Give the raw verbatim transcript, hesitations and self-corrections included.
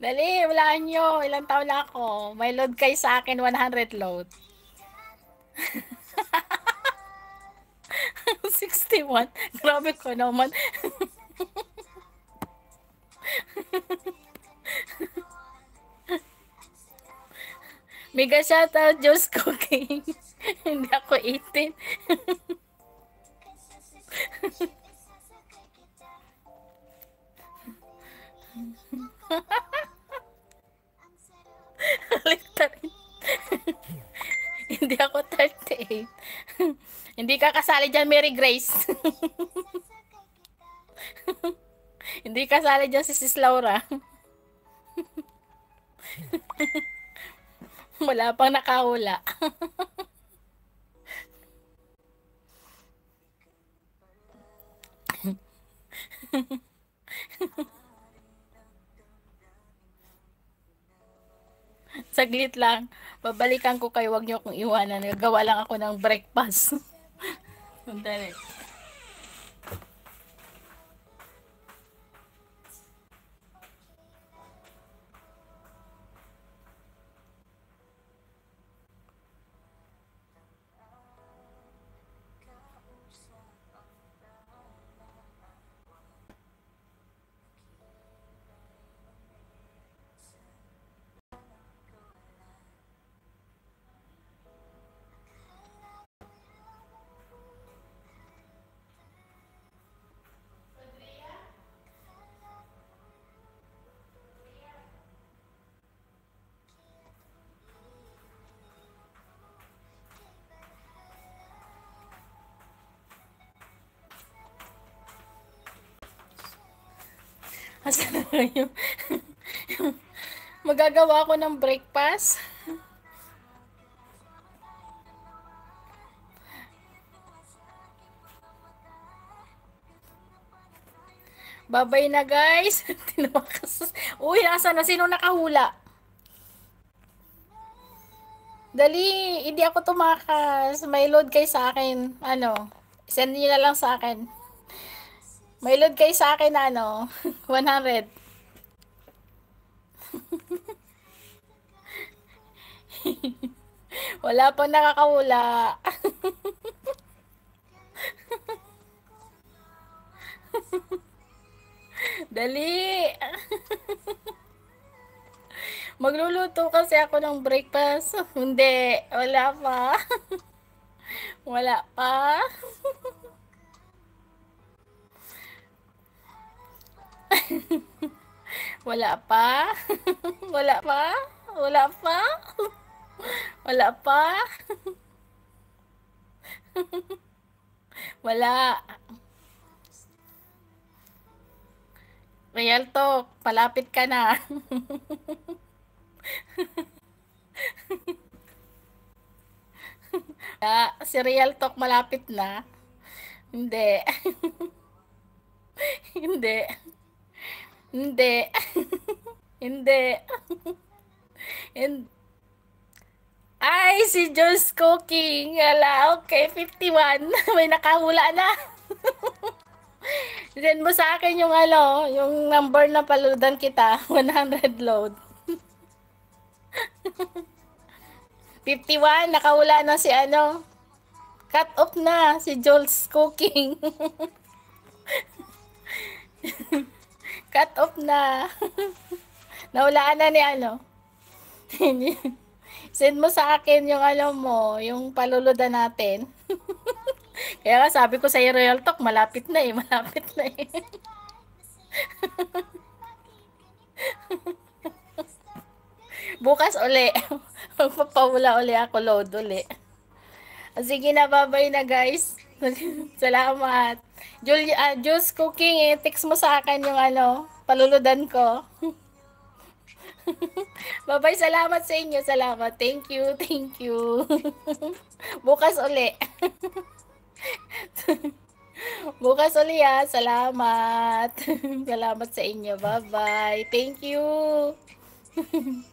Dali, walaan nyo. Ilang taon na ako. May load kayo sa akin, one hundred load. sixty-one. Grabe ko naman. Mega shoutout, Diyos Cooking. Hindi ako eighteen. Baliktarin. Hindi ako thirty-eight. Hindi ka kasali dyan, Mary Grace. Hindi kasali dyan si Sis Laura. Wala pang nakahula. Saglit lang. Babalikan ko kayo. Huwag niyo akong iwanan. Gagawa lang ako ng breakfast. Sandali. Asan na yung... Magagawa ko ng breakfast. Babay na guys. Tinawakas. Uy, nasa na? Sino nakahula? Dali, hindi ako tumakas. May load kayo sa akin. Ano? Send niyo na lang sa akin. May load kayo sa akin na ano? one hundred. Wala pang nakakahula. Dali. Magluluto kasi ako ng breakfast. Hindi. Wala pa. Wala pa. Wala pa. Wala pa. Wala pa. Wala pa. Wala. Real talk. Palapit ka na. Ah, si Real Talk malapit na. Hindi. Hindi. Hindi. Hindi. And ay, si Joe's Cooking. Ala, okay, fifty-one. May nakahula na. Send mo sa akin yung ano, yung number na paludan kita. one hundred load. fifty-one, nakahula na si ano. Cut off na si Joel's Cooking. Cut off na. Nahulaan na ni ano. Send mo sa akin yung ano mo, yung paluludan natin. Kaya nga sabi ko sa Royal Talk, malapit na eh, malapit na eh. Bukas uli. Magpapawala uli ako, load uli. Sige na, bye-bye na guys. Salamat. Julia, uh, Juice Cooking, eh, text mo sa akin yung ano, paluludan ko. Bye-bye, salamat sa inyo. Salamat. Thank you, thank you. Bukas uli. Bukas uli ha. Salamat. Salamat sa inyo. Bye-bye. Thank you.